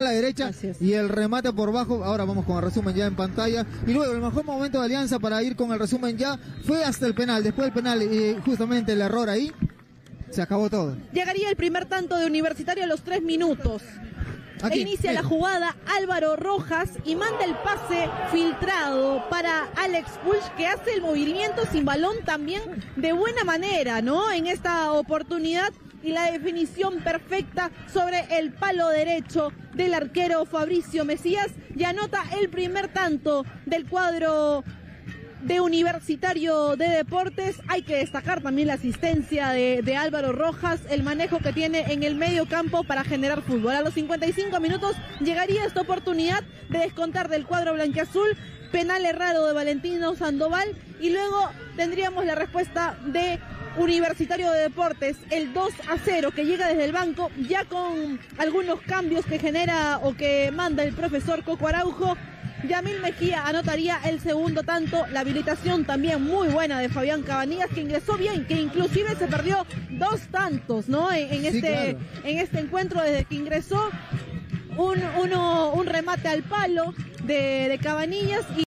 la derecha y el remate por bajo. Ahora vamos con el resumen ya en pantalla. Y luego el mejor momento de Alianza para ir con el resumen ya fue hasta el penal. Después del penal y justamente el error ahí, se acabó todo. Llegaría el primer tanto de Universitario a los 3 minutos. Aquí, inicia la jugada Álvaro Rojas y manda el pase filtrado para Alex Puig, que hace el movimiento sin balón también de buena manera, ¿no? En esta oportunidad, y la definición perfecta sobre el palo derecho del arquero Fabricio Mesías, y anota el primer tanto del cuadro de Universitario de Deportes. Hay que destacar también la asistencia de Álvaro Rojas, el manejo que tiene en el medio campo para generar fútbol. A los 55 minutos llegaría esta oportunidad de descontar del cuadro blanquiazul, penal errado de Valentino Sandoval, y luego tendríamos la respuesta de Universitario de Deportes, el 2-0 que llega desde el banco, ya con algunos cambios que genera o que manda el profesor Coco Araujo. Yamil Mejía anotaría el segundo tanto, la habilitación también muy buena de Fabián Cabanillas, que ingresó bien, que inclusive se perdió 2 tantos, ¿no? En este encuentro desde que ingresó, un remate al palo de Cabanillas.